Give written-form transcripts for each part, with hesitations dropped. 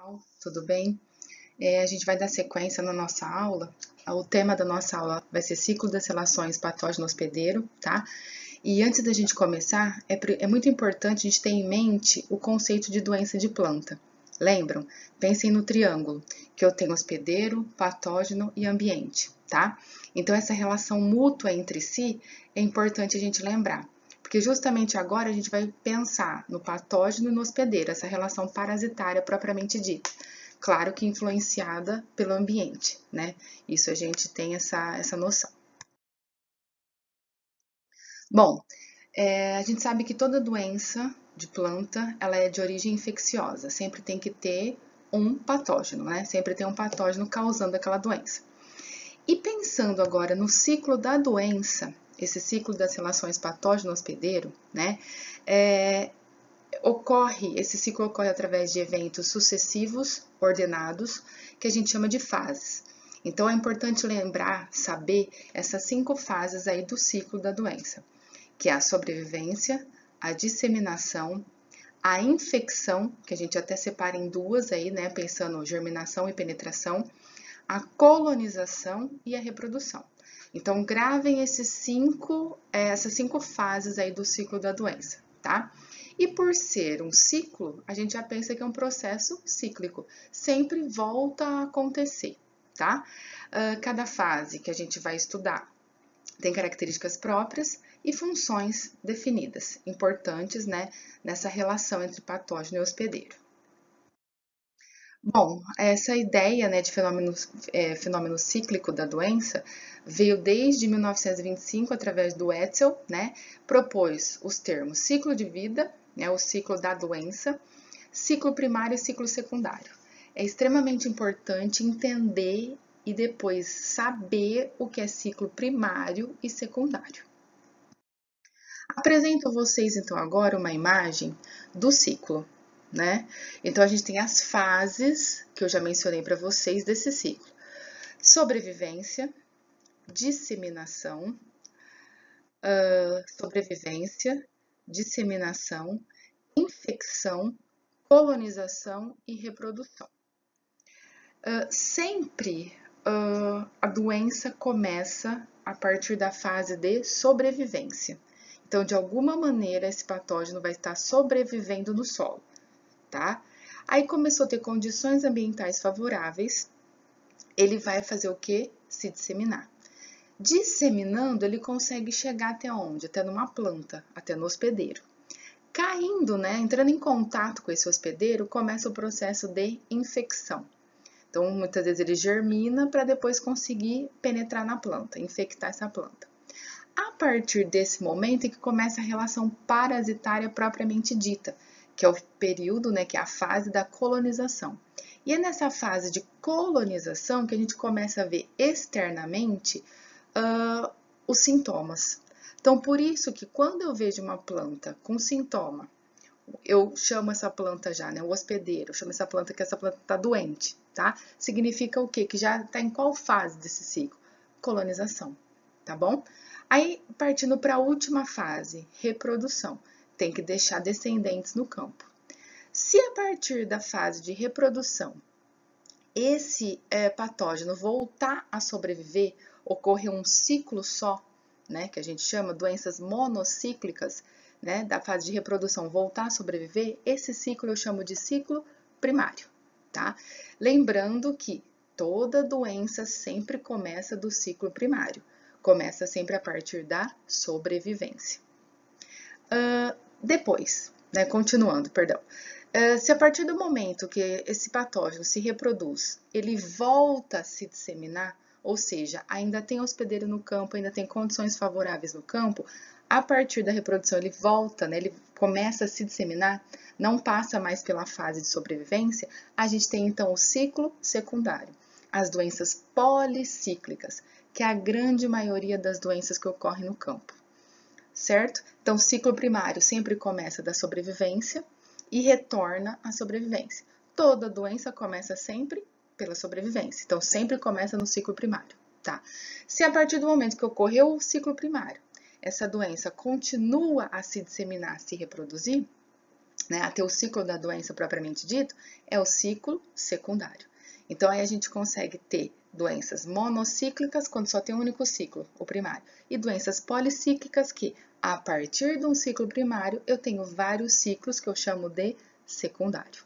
pessoal, tudo bem? A gente vai dar sequência na nossa aula. O tema da nossa aula vai ser ciclo das relações patógeno-hospedeiro, tá? E antes da gente começar, é muito importante a gente ter em mente o conceito de doença de planta. Lembram? Pensem no triângulo, que eu tenho hospedeiro, patógeno e ambiente, tá? Então, essa relação mútua entre si é importante a gente lembrar. Porque justamente agora a gente vai pensar no patógeno e no hospedeiro, essa relação parasitária propriamente dita. Claro que influenciada pelo ambiente, né? Isso a gente tem essa noção. Bom, a gente sabe que toda doença de planta, ela é de origem infecciosa. Sempre tem que ter um patógeno, né? Sempre tem um patógeno causando aquela doença. E pensando agora no ciclo da doença, esse ciclo das relações patógeno-hospedeiro, né? Esse ciclo ocorre através de eventos sucessivos, ordenados, que a gente chama de fases. Então, é importante lembrar, saber essas 5 fases aí do ciclo da doença, que é a sobrevivência, a disseminação, a infecção, que a gente até separa em duas aí, né, pensando germinação e penetração, a colonização e a reprodução. Então, gravem essas 5 fases aí do ciclo da doença, tá? E por ser um ciclo, a gente já pensa que é um processo cíclico, sempre volta a acontecer, tá? Cada fase que a gente vai estudar tem características próprias e funções definidas, importantes, né, nessa relação entre patógeno e hospedeiro. Bom, essa ideia, né, de fenômeno cíclico da doença veio desde 1925 através do Etzel, né, propôs os termos ciclo de vida, né, o ciclo da doença, ciclo primário e ciclo secundário. É extremamente importante entender e depois saber o que é ciclo primário e secundário. Apresento a vocês então agora uma imagem do ciclo, né? Então a gente tem as fases que eu já mencionei para vocês desse ciclo: sobrevivência, disseminação, infecção, colonização e reprodução. Sempre a doença começa a partir da fase de sobrevivência. Então, de alguma maneira, esse patógeno vai estar sobrevivendo no solo, tá? Aí começou a ter condições ambientais favoráveis, ele vai fazer o quê? Se disseminar. Disseminando, ele consegue chegar até onde? Até numa planta, até no hospedeiro. Caindo, né, entrando em contato com esse hospedeiro, começa o processo de infecção. Então, muitas vezes ele germina para depois conseguir penetrar na planta, infectar essa planta. A partir desse momento é que começa a relação parasitária propriamente dita, que é o período, né, que é a fase da colonização. E é nessa fase de colonização que a gente começa a ver externamente os sintomas. Então, por isso que quando eu vejo uma planta com sintoma, eu chamo essa planta já, né, o hospedeiro, eu chamo essa planta que essa planta está doente, tá? Significa o quê? Que já está em qual fase desse ciclo? Colonização, tá bom? Aí, partindo para a última fase, reprodução. Tem que deixar descendentes no campo. Se a partir da fase de reprodução, esse patógeno voltar a sobreviver, ocorrer um ciclo só, né, que a gente chama doenças monocíclicas, né, da fase de reprodução voltar a sobreviver, esse ciclo eu chamo de ciclo primário, tá? Lembrando que toda doença sempre começa do ciclo primário, começa sempre a partir da sobrevivência. Depois, né, continuando, perdão. Se a partir do momento que esse patógeno se reproduz, ele volta a se disseminar, ou seja, ainda tem hospedeiro no campo, ainda tem condições favoráveis no campo, a partir da reprodução ele volta, né, ele começa a se disseminar, não passa mais pela fase de sobrevivência, a gente tem então o ciclo secundário, as doenças policíclicas, que é a grande maioria das doenças que ocorrem no campo, certo? Então, o ciclo primário sempre começa da sobrevivência e retorna à sobrevivência. Toda doença começa sempre pela sobrevivência, então sempre começa no ciclo primário, tá? Se a partir do momento que ocorreu o ciclo primário, essa doença continua a se disseminar, a se reproduzir, né, a ter o ciclo da doença propriamente dito, é o ciclo secundário. Então, aí a gente consegue ter doenças monocíclicas, quando só tem um único ciclo, o primário, e doenças policíclicas, que a partir de um ciclo primário, eu tenho vários ciclos que eu chamo de secundário.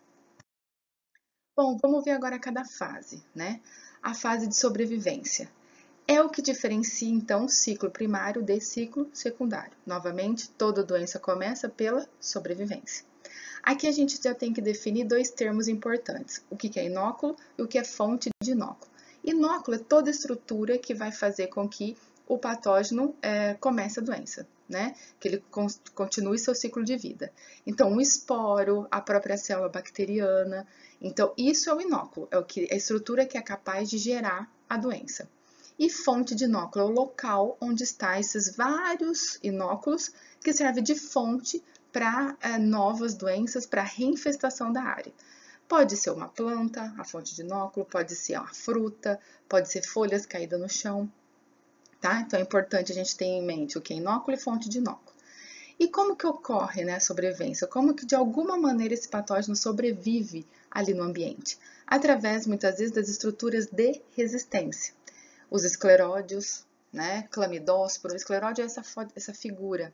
Bom, vamos ver agora cada fase, né? A fase de sobrevivência. É o que diferencia, então, o ciclo primário de ciclo secundário. Novamente, toda doença começa pela sobrevivência. Aqui a gente já tem que definir dois termos importantes, o que é inóculo e o que é fonte de inóculo. Inóculo é toda estrutura que vai fazer com que o patógeno comece a doença, né? Que ele continue seu ciclo de vida. Então, o esporo, a própria célula bacteriana. Então, isso é o inóculo, é a estrutura que é capaz de gerar a doença. E fonte de inóculo é o local onde estão esses vários inóculos que servem de fonte para novas doenças, para reinfestação da área. Pode ser uma planta, a fonte de inóculo, pode ser uma fruta, pode ser folhas caídas no chão, tá? Então é importante a gente ter em mente o que é inóculo e fonte de inóculo. E como que ocorre, né, a sobrevivência? Como que de alguma maneira esse patógeno sobrevive ali no ambiente? Através, muitas vezes, das estruturas de resistência. Os escleródios, né, clamidósporo, o escleródio é essa figura,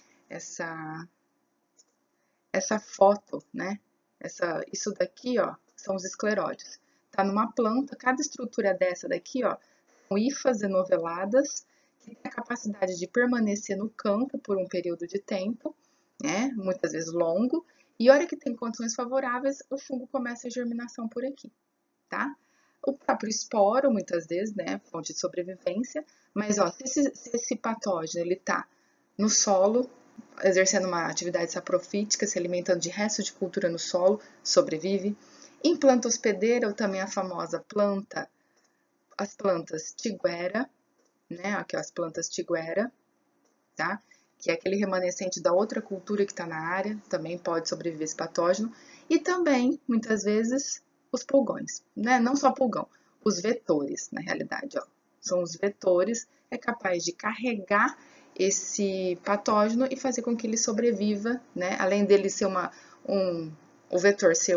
essa foto, né? Isso daqui, ó, são os escleródios. Tá numa planta, cada estrutura dessa daqui, ó, são hifas enoveladas, que tem a capacidade de permanecer no campo por um período de tempo, né? Muitas vezes longo, e a hora que tem condições favoráveis, o fungo começa a germinação por aqui, tá? O próprio esporo, muitas vezes, né, fonte de sobrevivência, mas ó, se esse patógeno ele tá no solo, exercendo uma atividade saprofítica, se alimentando de restos de cultura no solo, sobrevive. Em planta hospedeira, ou também a famosa planta, as plantas tiguera, né, aqui ó, as plantas tiguera, tá? Que é aquele remanescente da outra cultura que está na área, também pode sobreviver esse patógeno. E também, muitas vezes, os pulgões, né? Não só pulgão, os vetores, na realidade, ó. São os vetores, é capaz de carregar esse patógeno e fazer com que ele sobreviva, né? Além dele ser o vetor ser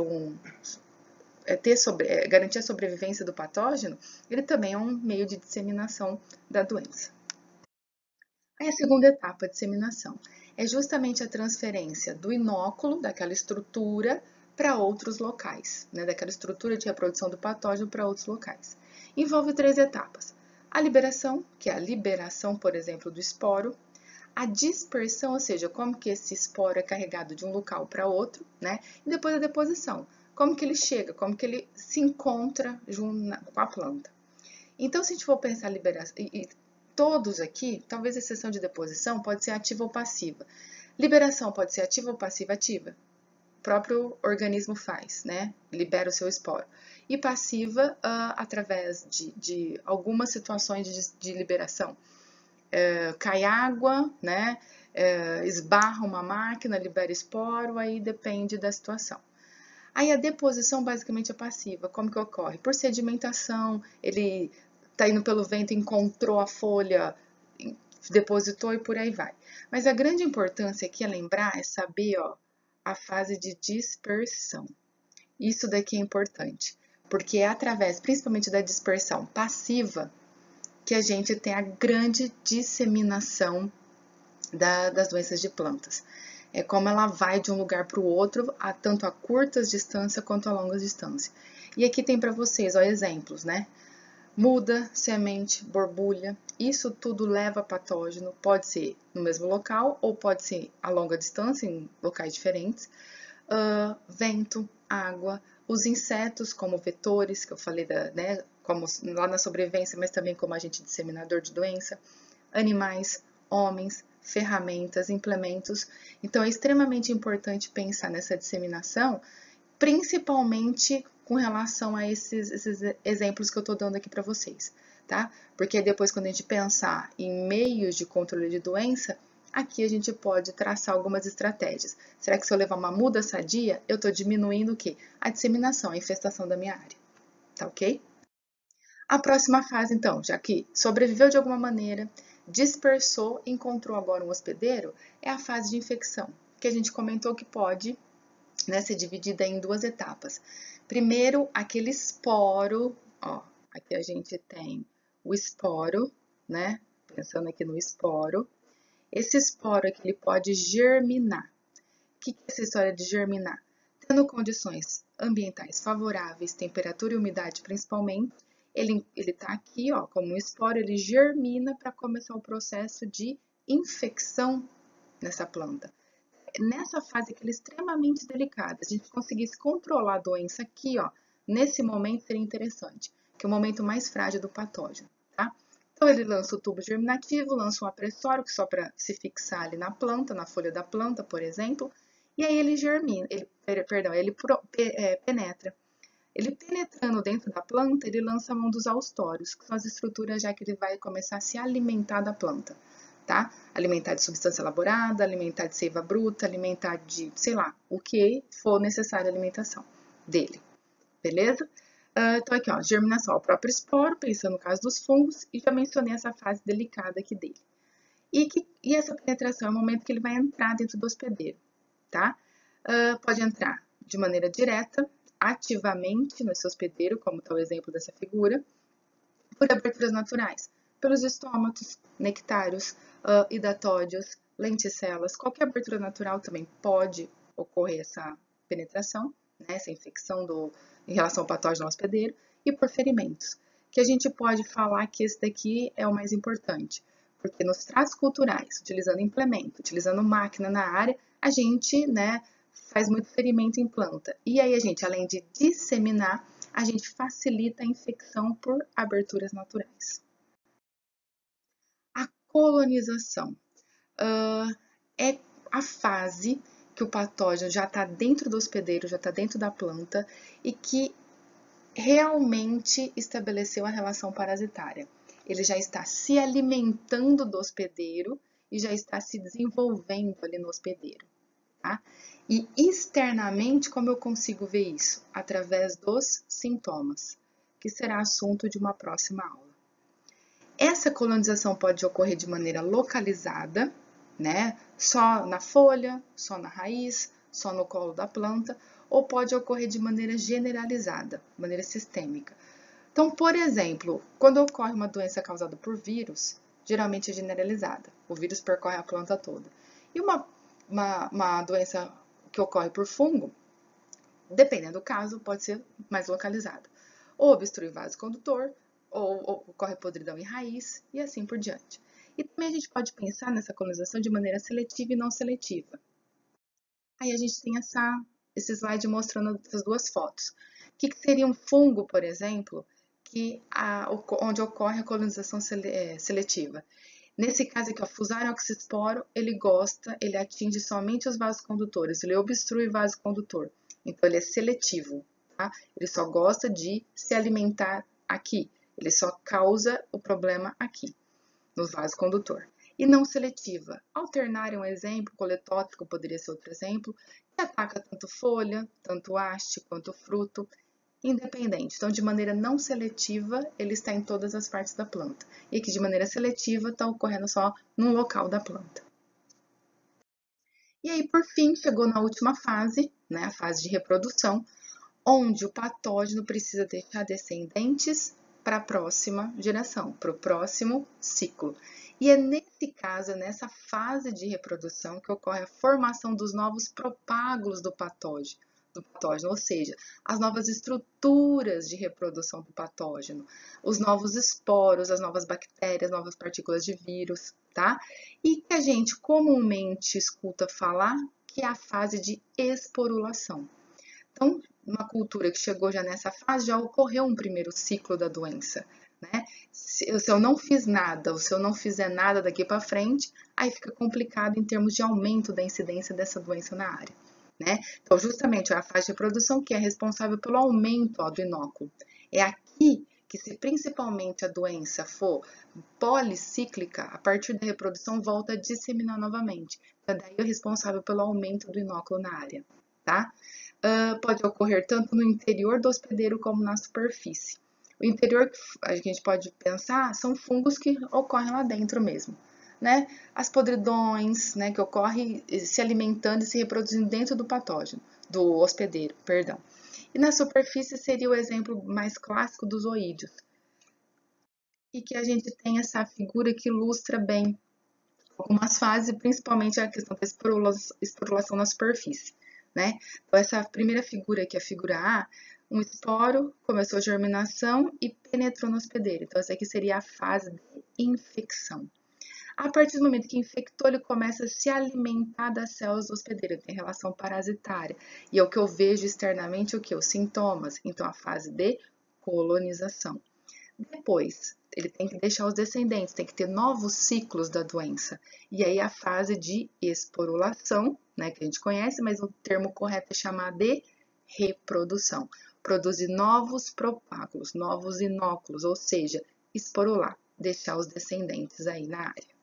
garantir a sobrevivência do patógeno, ele também é um meio de disseminação da doença. Aí a segunda etapa, a disseminação, é justamente a transferência do inóculo, daquela estrutura, para outros locais, né? Daquela estrutura de reprodução do patógeno para outros locais. Envolve três etapas. A liberação, que é a liberação, por exemplo, do esporo. A dispersão, ou seja, como que esse esporo é carregado de um local para outro, né? E depois a deposição, como que ele chega, como que ele se encontra com a planta. Então, se a gente for pensar liberação, todos aqui, talvez a exceção de deposição, pode ser ativa ou passiva. Liberação pode ser ativa ou passiva ativa. O próprio organismo faz, né? Libera o seu esporo. E passiva através de algumas situações de liberação. Cai água, né? Esbarra uma máquina, libera esporo, aí depende da situação. Aí a deposição basicamente é passiva. Como que ocorre? Por sedimentação, ele tá indo pelo vento, encontrou a folha, depositou e por aí vai. Mas a grande importância aqui é lembrar, é saber, ó, a fase de dispersão. Isso daqui é importante, porque é através, principalmente da dispersão passiva, que a gente tem a grande disseminação das doenças de plantas. É como ela vai de um lugar para o outro, tanto a curtas distâncias quanto a longas distâncias. E aqui tem para vocês, ó, exemplos, né? Muda, semente, borbulha, isso tudo leva patógeno, pode ser no mesmo local ou pode ser a longa distância, em locais diferentes. Vento, água, os insetos como vetores, que eu falei, né, como lá na sobrevivência, mas também como agente disseminador de doença, animais, homens, ferramentas, implementos. Então, é extremamente importante pensar nessa disseminação, principalmente com relação a esses exemplos que eu estou dando aqui para vocês, tá? Porque depois, quando a gente pensar em meios de controle de doença, aqui a gente pode traçar algumas estratégias. Será que se eu levar uma muda sadia, eu estou diminuindo o quê? A disseminação, a infestação da minha área, tá ok? A próxima fase, então, já que sobreviveu de alguma maneira, dispersou, encontrou agora um hospedeiro, é a fase de infecção, que a gente comentou que pode, né, ser dividida em duas etapas. Primeiro, aquele esporo, ó, aqui a gente tem o esporo, né, pensando aqui no esporo. Esse esporo aqui, ele pode germinar. O que é essa história de germinar? Tendo condições ambientais favoráveis, temperatura e umidade principalmente, ele está aqui, ó, como um esporo, ele germina para começar o processo de infecção nessa planta. Nessa fase que ela é extremamente delicada, se a gente conseguisse controlar a doença aqui, ó, nesse momento seria interessante, que é o momento mais frágil do patógeno, tá? Então ele lança o tubo germinativo, lança um apressório, que só para se fixar ali na planta, na folha da planta, por exemplo, e aí ele germina, ele penetra. Ele penetrando dentro da planta, ele lança a mão dos austórios, que são as estruturas já que ele vai começar a se alimentar da planta, tá? Alimentar de substância elaborada, alimentar de seiva bruta, alimentar de, sei lá, o que for necessário a alimentação dele, beleza? Então aqui, ó, germinação, o próprio esporo, pensando no caso dos fungos, e já mencionei essa fase delicada aqui dele. E essa penetração é o momento que ele vai entrar dentro do hospedeiro, tá? Pode entrar de maneira direta, ativamente no seu hospedeiro, como está o exemplo dessa figura, por aberturas naturais, pelos estômatos, nectários, hidatódios, lenticelas, qualquer abertura natural também pode ocorrer essa penetração, né, essa infecção em relação ao patógeno hospedeiro, e por ferimentos, que a gente pode falar que esse daqui é o mais importante, porque nos tratos culturais, utilizando implemento, utilizando máquina na área, a gente, né, faz muito ferimento em planta. E aí a gente, além de disseminar, a gente facilita a infecção por aberturas naturais. A colonização é a fase que o patógeno já está dentro do hospedeiro, já está dentro da planta e que realmente estabeleceu a relação parasitária. Ele já está se alimentando do hospedeiro e já está se desenvolvendo ali no hospedeiro, tá? E externamente, como eu consigo ver isso? Através dos sintomas, que será assunto de uma próxima aula. Essa colonização pode ocorrer de maneira localizada, né? Só na folha, só na raiz, só no colo da planta, ou pode ocorrer de maneira generalizada, de maneira sistêmica. Então, por exemplo, quando ocorre uma doença causada por vírus, geralmente é generalizada. O vírus percorre a planta toda. E uma doença que ocorre por fungo, dependendo do caso, pode ser mais localizada. Ou obstrui vaso condutor, ou ocorre podridão em raiz, e assim por diante. E também a gente pode pensar nessa colonização de maneira seletiva e não seletiva. Aí a gente tem esse slide mostrando essas duas fotos. O que seria um fungo, por exemplo, onde ocorre a colonização seletiva? Nesse caso aqui, o Fusarium oxysporo, ele atinge somente os vasos condutores, ele obstrui o vaso condutor. Então, ele é seletivo, tá? Ele só gosta de se alimentar aqui, ele só causa o problema aqui, no vaso condutor. E não seletiva. Alternária é um exemplo, coletótrico poderia ser outro exemplo, que ataca tanto folha, tanto haste, quanto fruto, independente. Então, de maneira não seletiva, ele está em todas as partes da planta. E aqui, de maneira seletiva, está ocorrendo só num local da planta. E aí, por fim, chegou na última fase, né, a fase de reprodução, onde o patógeno precisa deixar descendentes para a próxima geração, para o próximo ciclo. E é nesse caso, nessa fase de reprodução, que ocorre a formação dos novos propágulos do patógeno, ou seja, as novas estruturas de reprodução do patógeno, os novos esporos, as novas bactérias, novas partículas de vírus, tá? E que a gente comumente escuta falar que é a fase de esporulação. Então, uma cultura que chegou já nessa fase, já ocorreu um primeiro ciclo da doença, né? Se eu não fiz nada, ou se eu não fizer nada daqui para frente, aí fica complicado em termos de aumento da incidência dessa doença na área, né? Então, justamente, é a fase de reprodução que é responsável pelo aumento do inóculo. É aqui que, se principalmente a doença for policíclica, a partir da reprodução volta a disseminar novamente. Então, daí é responsável pelo aumento do inóculo na área, tá? Pode ocorrer tanto no interior do hospedeiro como na superfície. O interior, a gente pode pensar, são fungos que ocorrem lá dentro mesmo, né, as podridões, né, que ocorrem se alimentando e se reproduzindo dentro do patógeno, do hospedeiro, perdão. E na superfície seria o exemplo mais clássico dos oídeos. E que a gente tem essa figura que ilustra bem algumas fases, principalmente a questão da esporulação na superfície, né? Então, essa primeira figura aqui, a figura A, um esporo começou a germinação e penetrou no hospedeiro. Então, essa aqui seria a fase de infecção. A partir do momento que infectou, ele começa a se alimentar das células do hospedeiro, tem relação parasitária. E é o que eu vejo externamente, o que? Os sintomas. Então, a fase de colonização. Depois, ele tem que deixar os descendentes, tem que ter novos ciclos da doença. E aí a fase de esporulação, né, que a gente conhece, mas o termo correto é chamar de reprodução. Produzir novos propágulos, novos inóculos, ou seja, esporular, deixar os descendentes aí na área.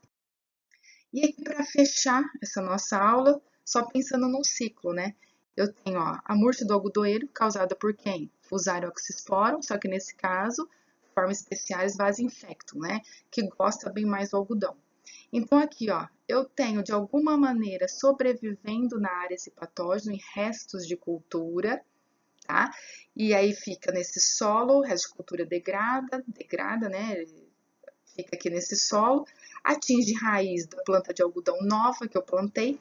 E aqui para fechar essa nossa aula, só pensando no ciclo, né? Eu tenho ó, a murta do algodoeiro, causada por quem? Fusarium oxysporum, só que nesse caso, forma especiais vasa infectum, né? Que gosta bem mais do algodão. Então, aqui, ó, eu tenho de alguma maneira sobrevivendo na área esse patógeno em restos de cultura, tá? E aí fica nesse solo, o resto de cultura degrada, né? Fica aqui nesse solo, atinge raiz da planta de algodão nova que eu plantei.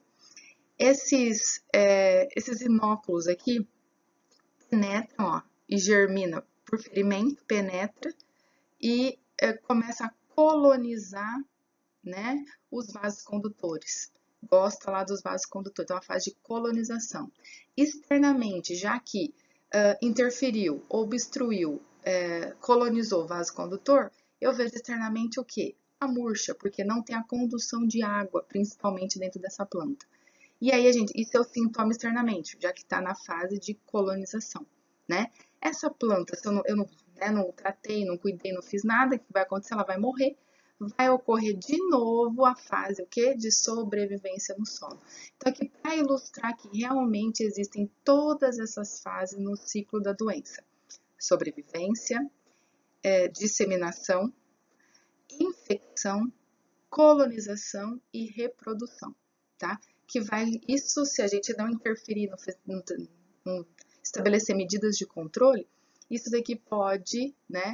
Esses inóculos aqui penetram, ó, e germina por ferimento, penetra e começa a colonizar, né, os vasos condutores. Gosta lá dos vasos condutores, então é uma fase de colonização. Externamente, já que interferiu, obstruiu, colonizou o vaso condutor, eu vejo externamente o quê? A murcha, porque não tem a condução de água, principalmente dentro dessa planta. E aí, isso é o sintoma externamente, já que está na fase de colonização, né? Essa planta, se eu não tratei, não cuidei, não fiz nada, o que vai acontecer? Ela vai morrer, vai ocorrer de novo a fase, o quê? De sobrevivência no solo. Então, aqui para ilustrar que realmente existem todas essas fases no ciclo da doença. Sobrevivência, disseminação, infecção, colonização e reprodução, tá? Que vai, isso se a gente não interferir, não estabelecer medidas de controle, isso daqui pode, né,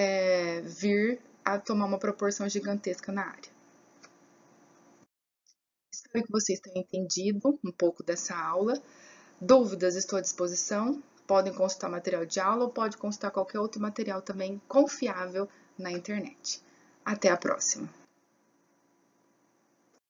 vir a tomar uma proporção gigantesca na área. Espero que vocês tenham entendido um pouco dessa aula. Dúvidas, estou à disposição. Podem consultar material de aula ou pode consultar qualquer outro material também confiável na internet. Até a próxima!